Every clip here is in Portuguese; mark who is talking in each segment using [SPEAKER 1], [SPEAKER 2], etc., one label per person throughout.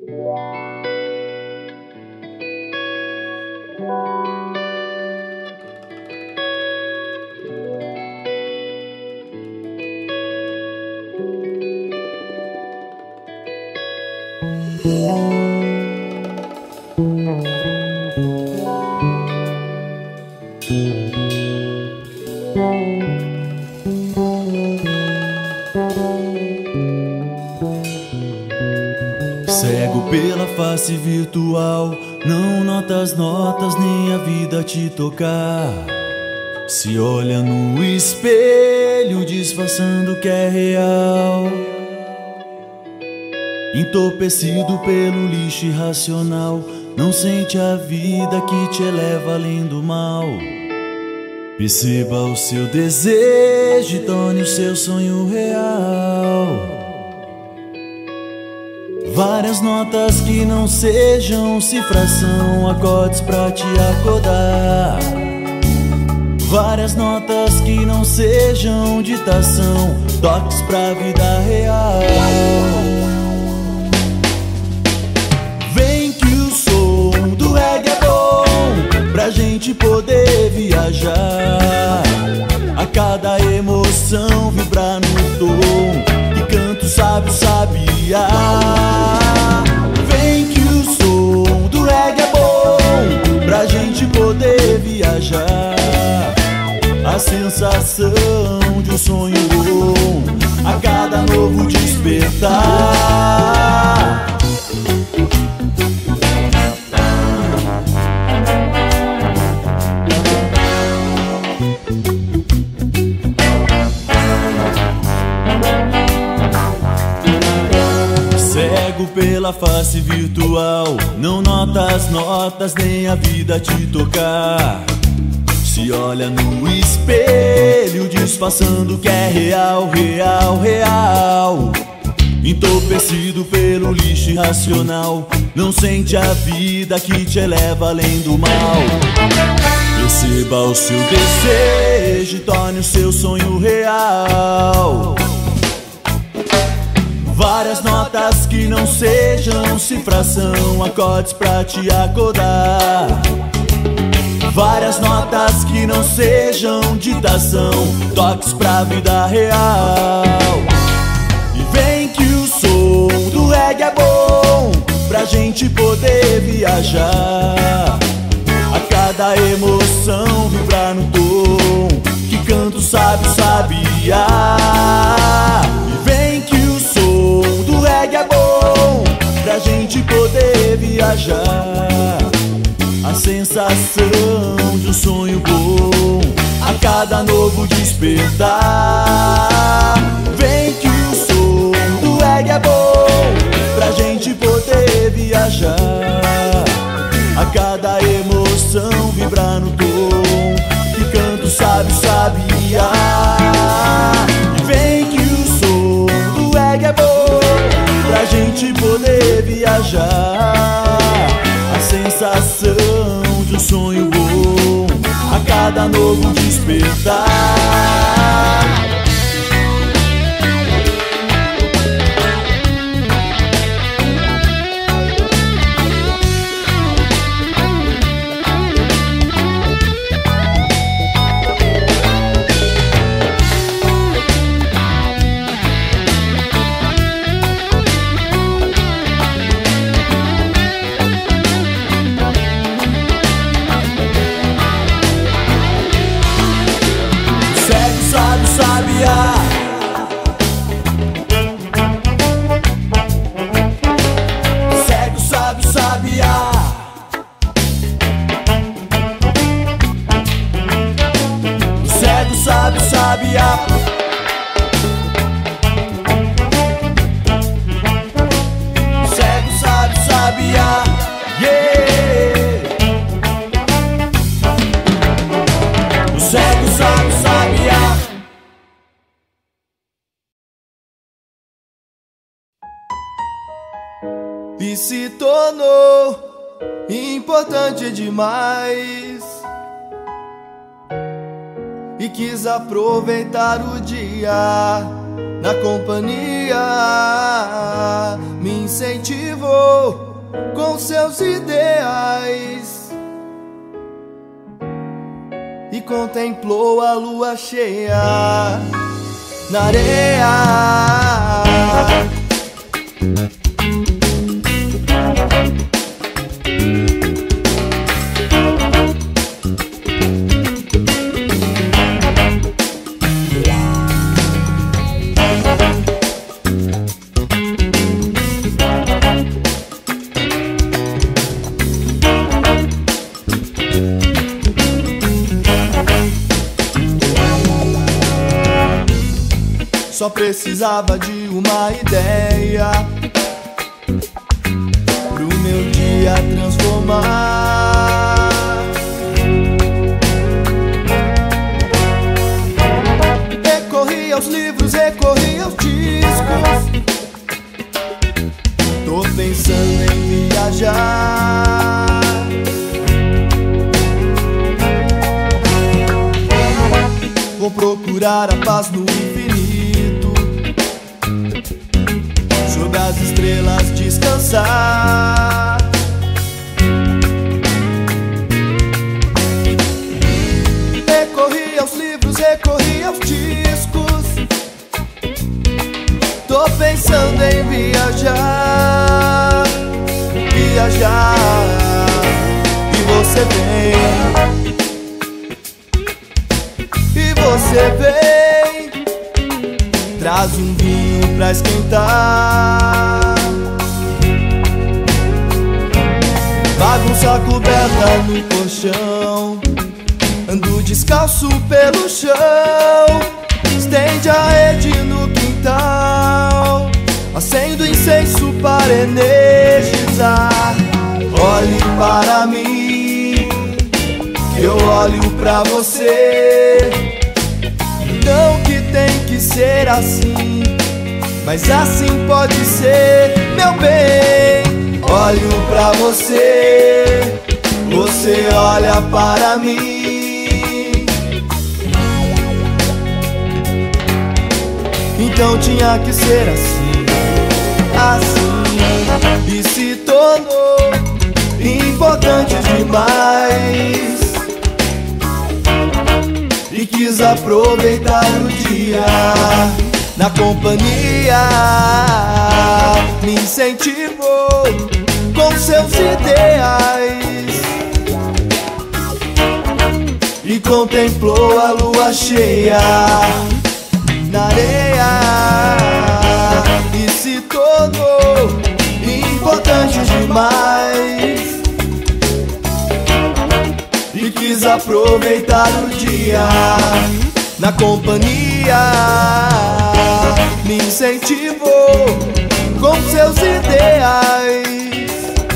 [SPEAKER 1] Cego pela face virtual, não nota as notas nem a vida te tocar. Se olha no espelho disfarçando que é real, entorpecido pelo lixo irracional, não sente a vida que te eleva além do mal. Perceba o seu desejo e torne o seu sonho real. Várias notas que não sejam cifração, acordes pra te acordar. Várias notas que não sejam ditação, toques pra vida real. Vem que o som do reggae é bom pra gente poder viajar. A cada emoção vibrar no tom que canta o sábio sabiá. Vem que o som do reggae é bom pra gente poder viajar. A sensação de um sonho bom a cada novo despertar. Cego pela face virtual, não nota as notas nem a vida te tocar. Se olha no espelho disfarçando que é real, real, real. Entorpecido pelo lixo irracional, não sente a vida que te eleva além do mal. Perceba o seu desejo e torne o seu sonho real. Várias notas que não sejam cifração, acordes pra te acordar. Várias notas que não sejam ditação, toques pra vida real. E vem que o som do reggae é bom pra gente poder viajar. A cada emoção vibrar no tom que canta o sábio sabiá. E vem que o som do reggae é bom pra gente poder viajar. A sensação de um sonho bom a cada novo despertar. Vem que o som do reggae é bom pra gente poder viajar. A cada emoção vibrar no tom que canta o sábio sabiá. E vem que o som do reggae é bom pra gente poder viajar. A sensação de um sonho bom a cada novo despertar. Cego, sábio, sabiá. Cego, sábio, sabiá. Cego, sábio, sabiá. Yeah. O cego, sábio, sabiá.
[SPEAKER 2] E se tornou importante demais, e quis aproveitar o dia na companhia. me incentivou com seus ideais e contemplou a lua cheia na areia. Só precisava de uma ideia pro meu dia transformar. Recorri aos livros, recorri aos discos. Tô pensando em viajar. Vou procurar a paz no infinito, sob as estrelas descansar. Recorri aos livros, recorri aos discos. Tô pensando em viajar, viajar. E você vem, traz um vinho pra esquentar. Bagunça coberta no colchão, ando descalço pelo chão. Estende a rede no quintal, acendo incenso para energizar. Olhe para mim, que eu olho pra você. Não que tem que ser assim, mas assim pode ser, meu bem. Olho pra você, você olha para mim. Então tinha que ser assim, assim. E se tornou importante demais, e quis aproveitar o dia na companhia. Me incentivou com seus ideais e contemplou a lua cheia na areia. E se tornou importante demais, e quis aproveitar o dia na companhia. Me incentivou com seus ideais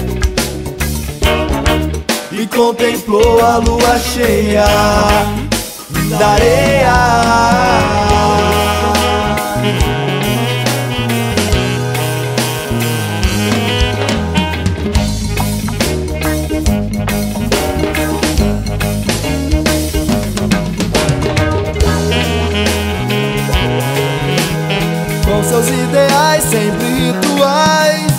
[SPEAKER 2] e contemplou a lua cheia na areia. Com seus ideais sempre rituais,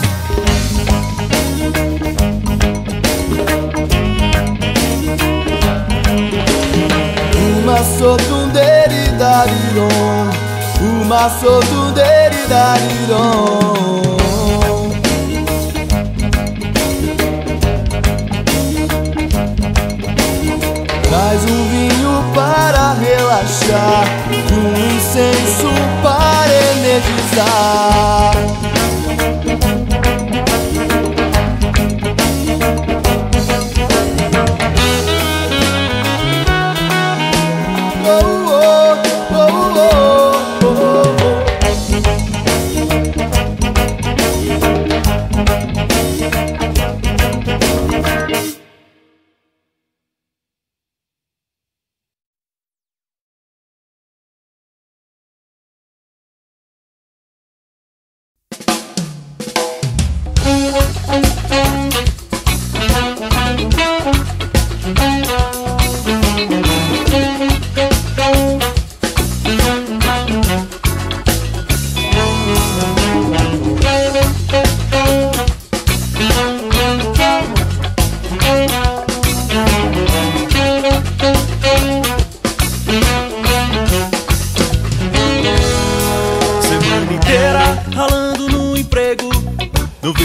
[SPEAKER 2] uma sotunderidaridon, uma sotunderidaridon. Traz um vinho para relaxar, um incenso para energizar.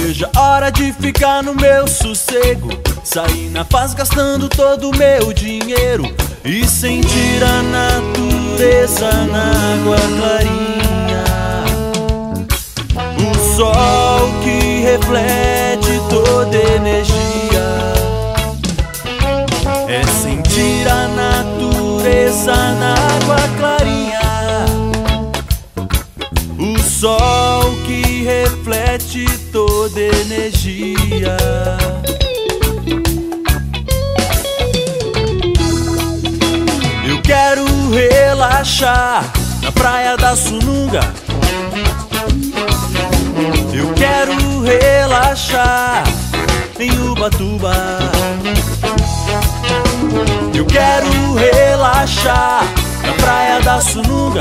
[SPEAKER 1] veja a hora de ficar no meu sossego, sair na paz gastando todo o meu dinheiro e sentir a natureza na água clarinha. O sol que reflete toda energia, é sentir a natureza na água clarinha. O sol que reflete toda energia. Eu quero relaxar na praia da Sununga. Eu quero relaxar em Ubatuba. Eu quero relaxar na praia da Sununga.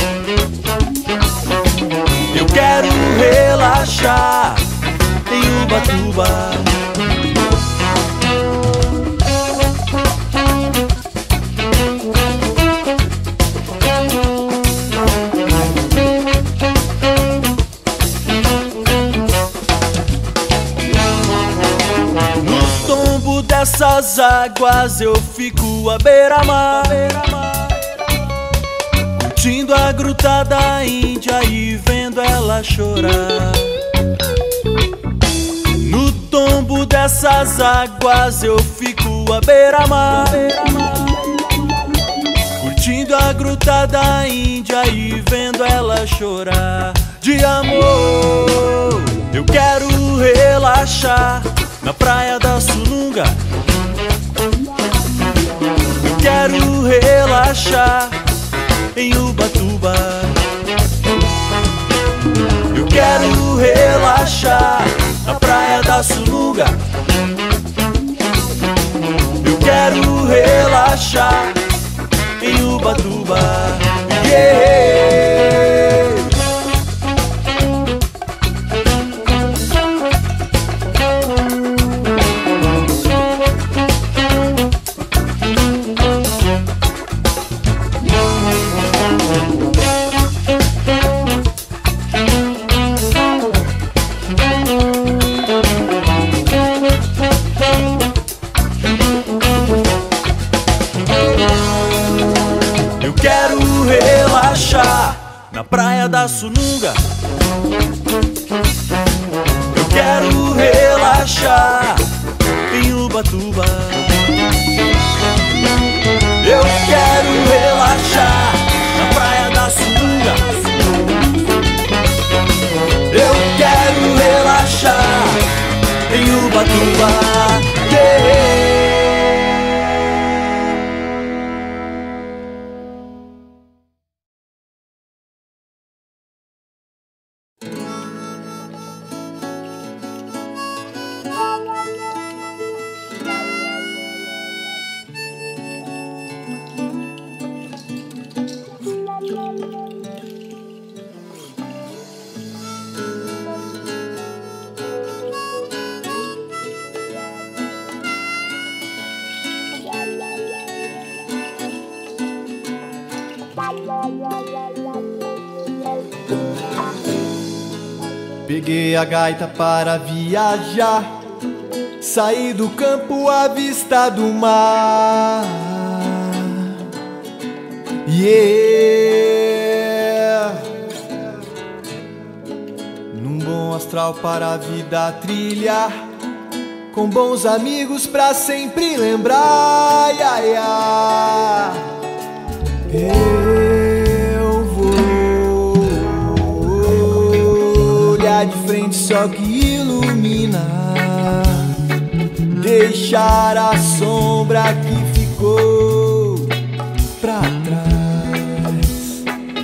[SPEAKER 1] Eu quero relaxar em Ubatuba. No tombo dessas águas eu fico à beira-mar, curtindo a gruta da Índia e vendo ela chorar. No tombo dessas águas eu fico à beira-mar, curtindo a gruta da Índia e vendo ela chorar de amor. Eu quero relaxar na praia da Sununga. Eu quero relaxar em Ubatuba. Eu quero relaxar na praia da Sununga. Eu quero relaxar em Ubatuba. Yeah. Na praia da Sununga. Eu quero relaxar em Ubatuba. Eu quero relaxar na praia da Sununga. Eu quero relaxar em Ubatuba. Yeah.
[SPEAKER 2] Peguei a gaita para viajar, saí do campo à vista do mar. Yeah. Num bom astral para a vida trilhar, com bons amigos pra sempre lembrar. Yeah, yeah. Eu vou olhar de frente, só que ilumina, deixar a sombra que ficou pra trás.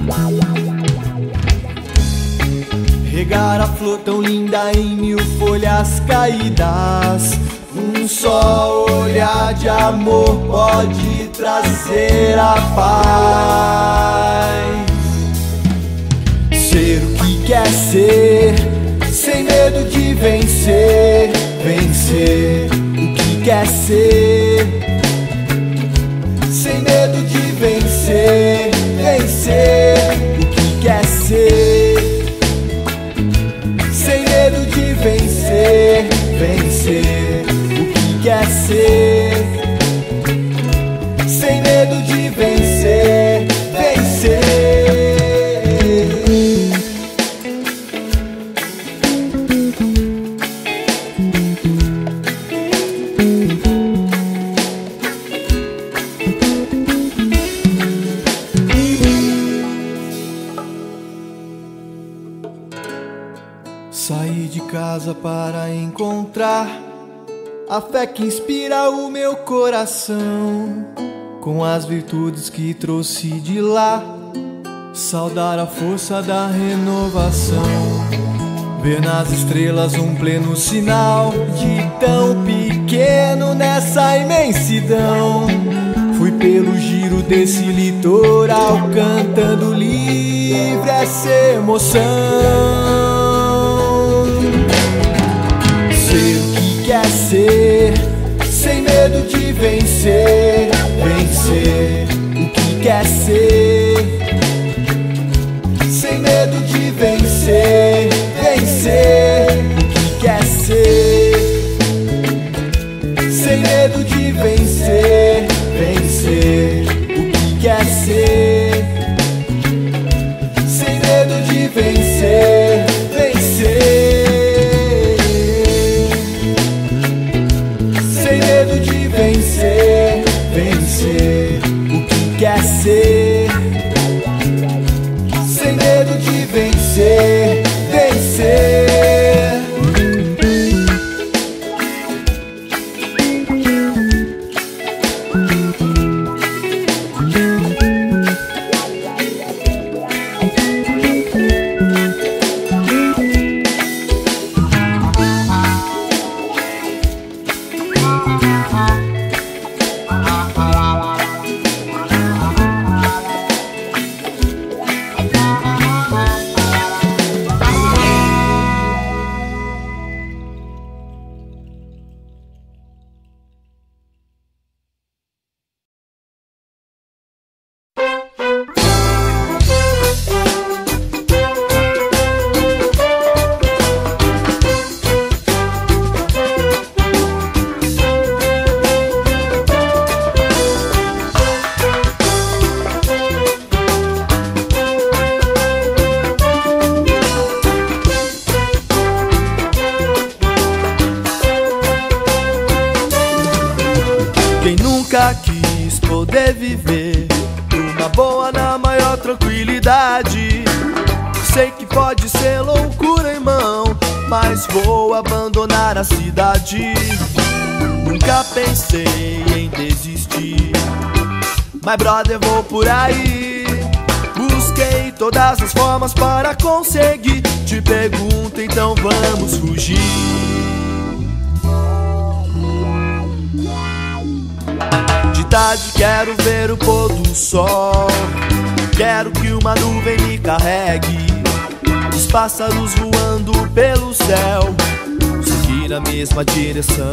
[SPEAKER 2] Regar a flor tão linda em mil folhas caídas. Um só olhar de amor pode trazer a paz. Ser o que quer ser, sem medo de vencer. Vencer o que quer ser, sem medo de vencer. Vencer o que quer ser, sem medo de vencer. ser o que quer ser, sem medo de vencer, vencer. Saí de casa para encontrar a fé que inspira o meu coração, com as virtudes que trouxe de lá, saudar a força da renovação, ver nas estrelas um pleno sinal de tão pequeno nessa imensidão. Fui pelo giro desse litoral, cantando livre essa emoção. Ser o que quer ser, sem medo de vencer, vencer o que quer ser, sem medo de vencer, vencer o que quer ser, sem medo de vencer, vencer o que quer ser, sem medo de vencer, vencer. Vencer, vencer o que quer ser, sem medo de vencer, vencer. Quis poder viver numa boa, na maior tranquilidade. Sei que pode ser loucura, irmão, mas vou abandonar a cidade. Nunca pensei em desistir, mas brother, vou por aí. Busquei todas as formas para conseguir. Te pergunto, então vamos fugir. De tarde quero ver o pôr do sol, quero que uma nuvem me carregue, os pássaros voando pelo céu, seguir na mesma direção.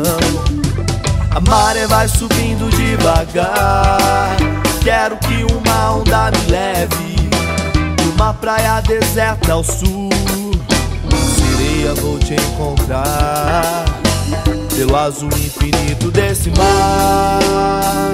[SPEAKER 2] A maré vai subindo devagar, quero que uma onda me leve numa praia deserta ao sul. Sereia, vou te encontrar pelo azul infinito desse mar.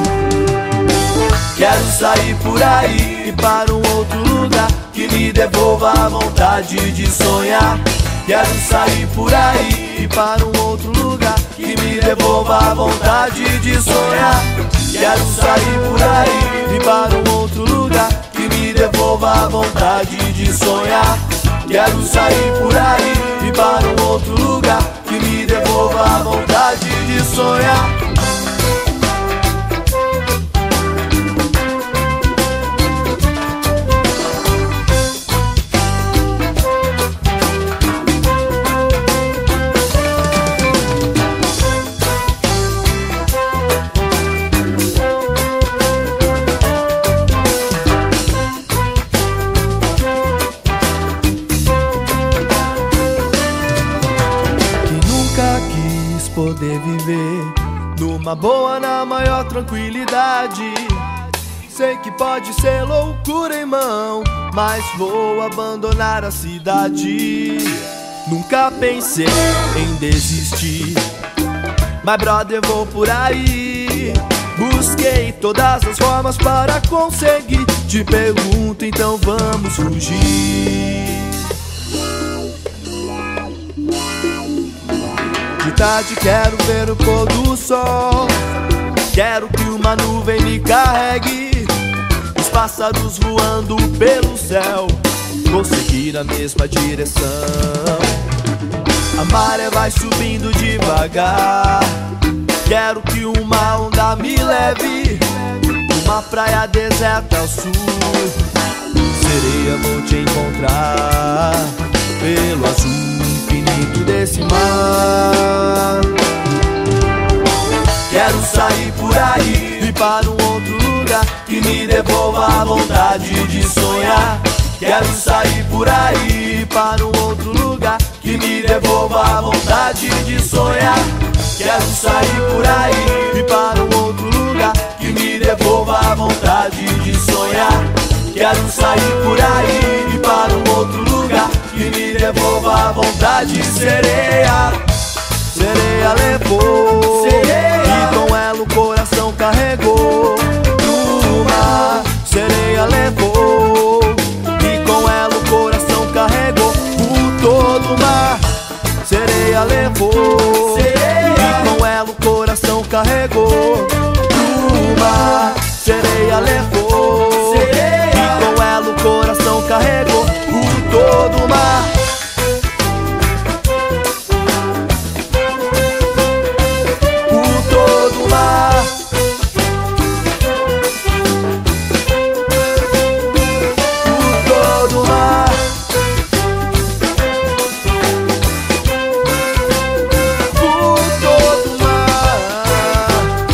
[SPEAKER 2] Quero sair por aí e para um outro lugar que me devolva a vontade de sonhar. Quero sair por aí e para um outro lugar que me devolva a vontade de sonhar. Quero sair por aí e para um outro lugar que me devolva a vontade de sonhar. Quero sair por aí e para um outro lugar que me devolva a vontade de sonhar. Poder viver numa boa, na maior tranquilidade. Sei que pode ser loucura, irmão, mas vou abandonar a cidade. nunca pensei em desistir. Mas brother, vou por aí, busquei todas as formas para conseguir. Te pergunto, então vamos fugir. De tarde quero ver o pôr do sol, quero que uma nuvem me carregue, os pássaros voando pelo céu, vou seguir a mesma direção. A maré vai subindo devagar, quero que uma onda me leve, uma praia deserta ao sul. Sereia, vou te encontrar pelo azul infinito desse mar. Quero sair por aí e para um outro lugar que me devolva a vontade de sonhar. Quero sair por aí para um outro lugar que me devolva a vontade de sonhar. Quero sair por aí e para um outro lugar que me devolva a vontade de sonhar. Quero sair por aí e para um outro lugar que me devolva a vontade. Sereia, sereia levou, e com ela o coração carregou no mar. Sereia levou, e com ela o coração carregou por todo o mar. Sereia levou, e com ela o coração carregou no mar. Sereia levou, e com ela o coração carregou por todo o mar. Por todo o mar. Por todo o mar. Por todo o mar.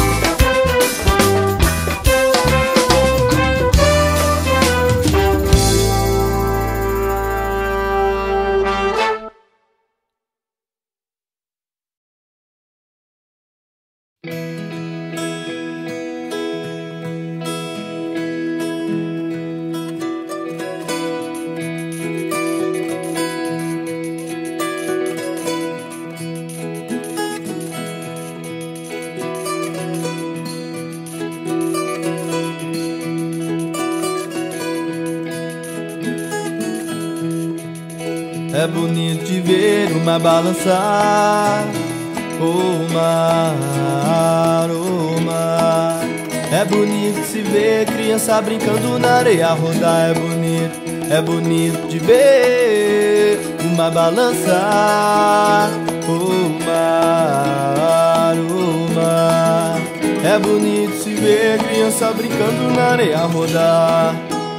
[SPEAKER 2] É bonito de ver o mar balançar, o mar, o mar. É bonito de se ver criança brincando na areia rodar. É bonito de ver o mar balançar, o mar, o mar. É bonito de se ver criança brincando na areia rodar.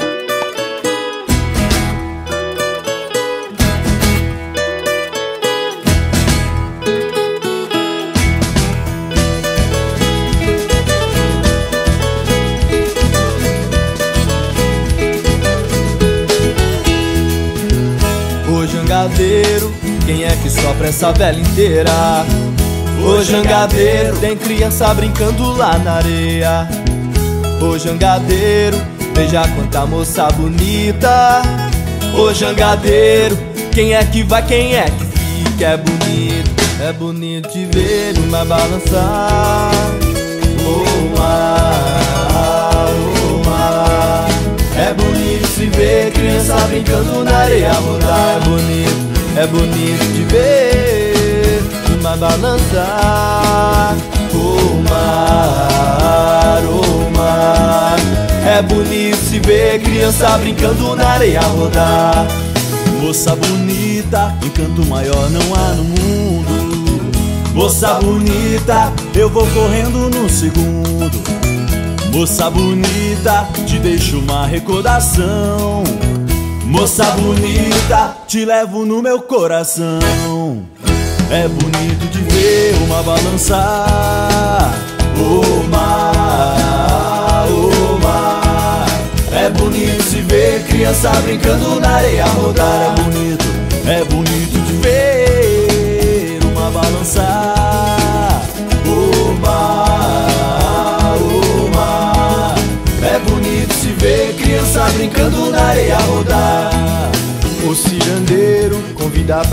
[SPEAKER 2] Jangadeiro, quem é que sopra essa vela inteira? Ô jangadeiro, tem criança brincando lá na areia. Ô jangadeiro, veja quanta moça bonita. Ô jangadeiro, quem é que vai, quem é que fica? É bonito de ver o mar balançar, o mar, o mar. É bonito se ver criança brincando na areia rodar. É bonito de ver o mar balançar, o mar, o mar. É bonito se ver criança brincando na areia rodar.
[SPEAKER 1] Moça bonita, encanto maior não há no mundo. Moça bonita, eu vou correndo no segundo. Moça bonita, te deixo uma recordação. Moça bonita, te levo no meu coração. É bonito de ver o mar balançar, o mar, o mar. É bonito se ver criança brincando na areia rodar. É bonito de ver o mar balançar, o mar, o mar. É bonito se ver criança brincando na areia rodar. O cirandeiro convida pra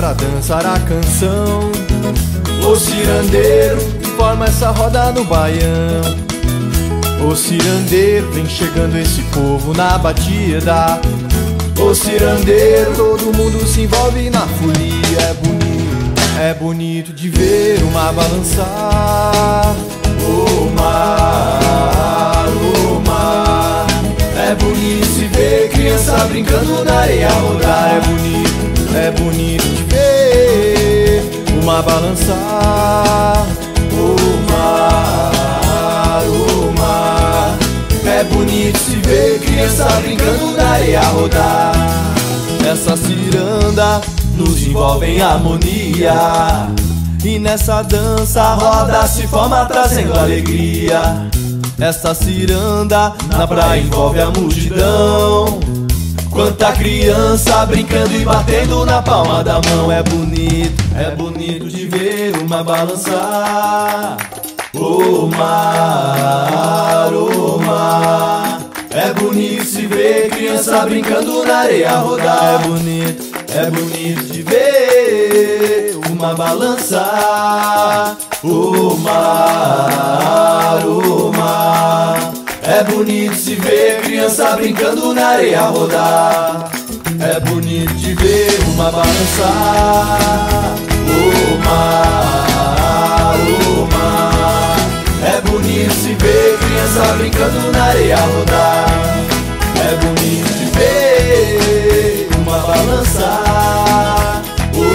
[SPEAKER 2] pra dançar a canção. O cirandeiro forma essa roda no baião. O cirandeiro vem chegando esse povo na batida. O cirandeiro, todo mundo se envolve na folia. É bonito de ver o mar balançar. O mar, o mar. É bonito de ver criança brincando na areia rodar. É bonito de ver o mar balançar. O mar, o mar. É bonito de ver criança brincando na areia rodar. Essa ciranda nos envolve em harmonia, e nessa dança a roda se forma trazendo alegria. Essa ciranda na praia envolve a multidão. Quanta criança brincando e batendo na palma da mão. É bonito de ver o mar balançar. O mar, o mar. É bonito de ver criança brincando na areia rodar. É bonito de ver o mar balançar. O mar, o mar. É bonito de ver criança brincando na areia rodar. É bonito de ver o mar balançar. O mar, o mar. É bonito de ver criança brincando na areia rodar. É bonito de ver o mar balançar. O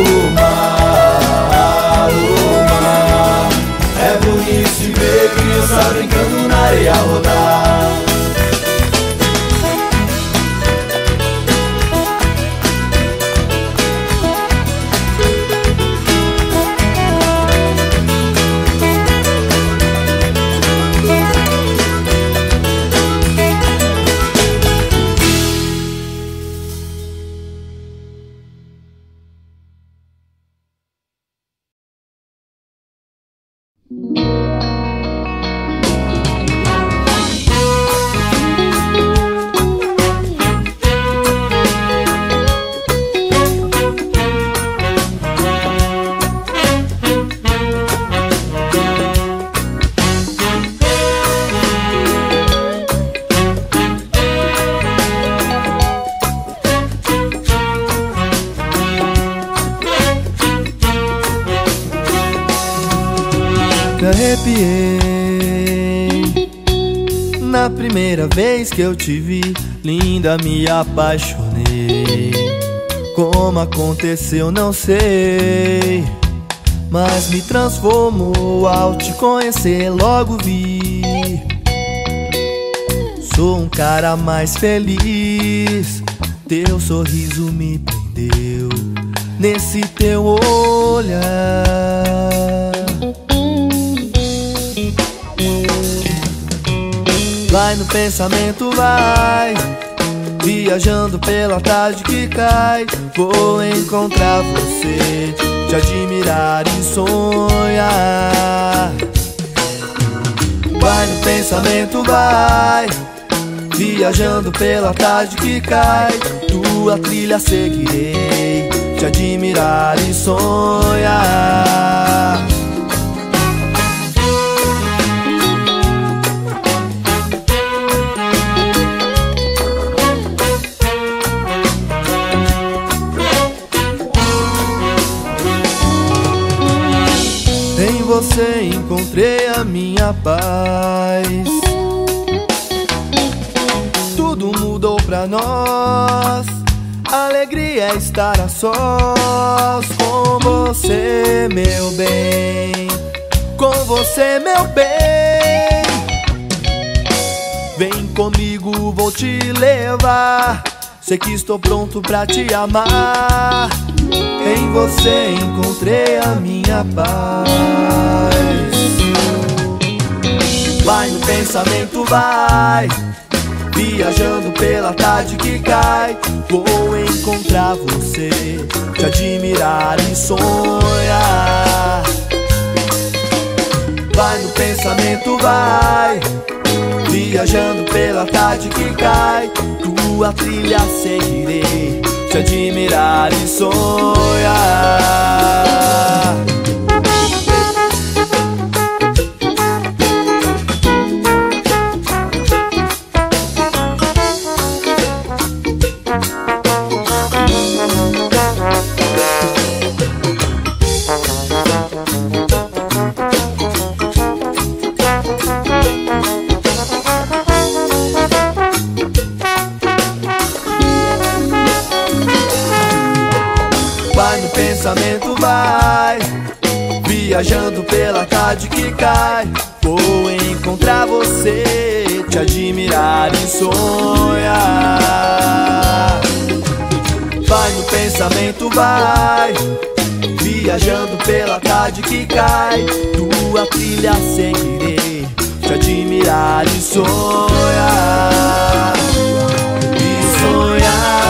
[SPEAKER 2] mar, o mar. É bonito de ver criança brincando na areia rodar.
[SPEAKER 1] Me arrepiei na primeira vez que eu te vi, linda, me apaixonei. Como aconteceu não sei, mas me transformou ao te conhecer, logo vi. Sou um cara mais feliz, teu sorriso me prendeu nesse teu olhar. Vai no pensamento, vai viajando pela tarde que cai. Vou encontrar você, te admirar e sonhar. Vai no pensamento, vai viajando pela tarde que cai. Tua trilha seguirei, te admirar e sonhar. Em você encontrei a minha paz. Tudo mudou pra nós. Alegria é estar a sós com você, meu bem. Com você, meu bem. Vem comigo, vou te levar. Sei que estou pronto pra te amar. Em você encontrei a minha paz. Vai no pensamento, vai viajando pela tarde que cai. Vou encontrar você, te admirar e sonhar. Vai no pensamento, vai viajando pela tarde que cai. Tua trilha seguirei, te admirar e sonhar. Vai no pensamento, vai viajando pela tarde que cai. Vou encontrar você, te admirar e sonhar. Vai no pensamento, vai viajando pela tarde que cai. Tua trilha sem querer, te admirar e sonhar. E sonhar.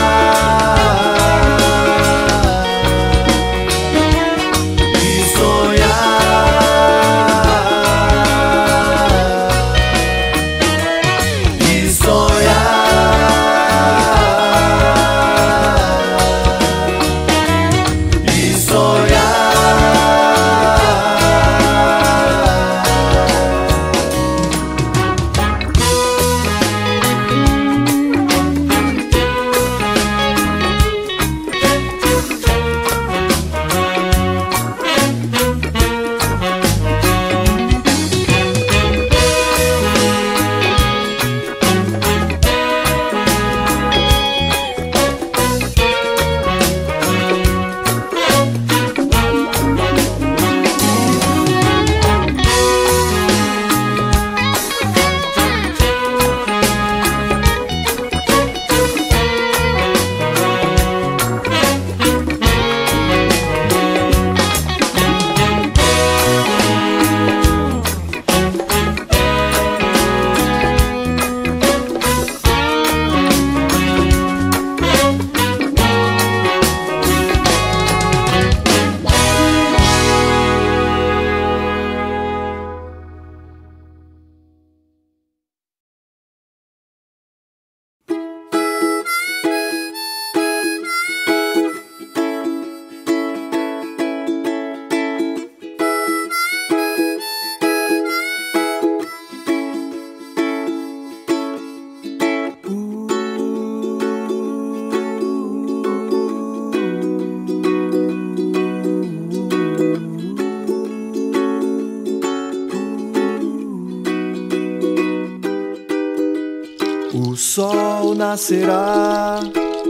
[SPEAKER 2] O sol nascerá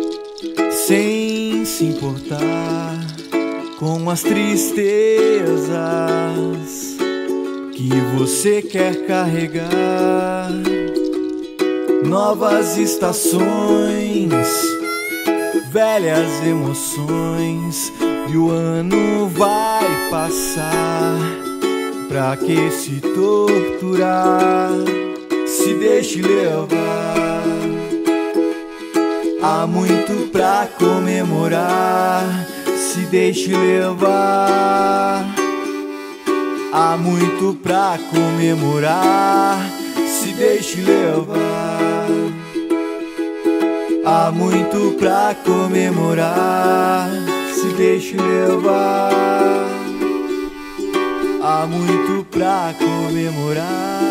[SPEAKER 2] sem se importar com as tristezas que você quer carregar. Novas estações, velhas emoções, e o ano vai passar. Pra que se torturar? Se deixe levar. Há muito pra comemorar. Se deixe levar. Há muito pra comemorar. Se deixe levar. Há muito pra comemorar. Se deixe levar. Há muito pra comemorar.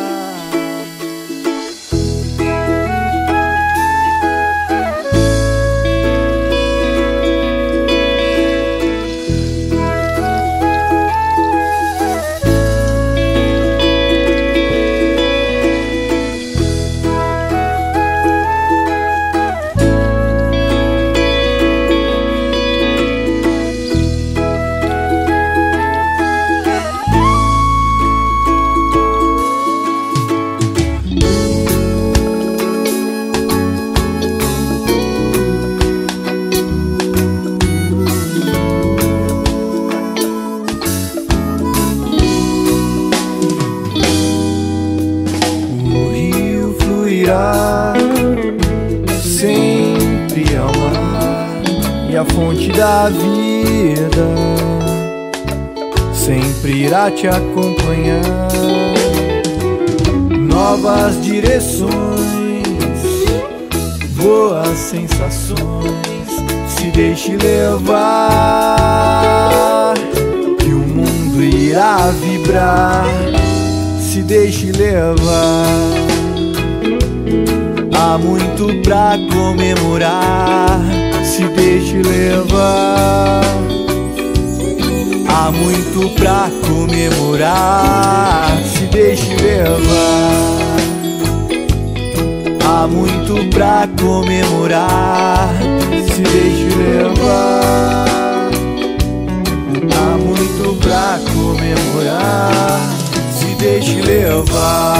[SPEAKER 2] Sempre ao mar, e a fonte da vida sempre irá te acompanhar. Novas direções, boas sensações, se deixe levar, que o mundo irá vibrar. Se deixe levar. Há muito pra comemorar, se deixe levar. Há muito pra comemorar, se deixe levar. Há muito pra comemorar, se deixe levar. Há muito pra comemorar, se deixe levar.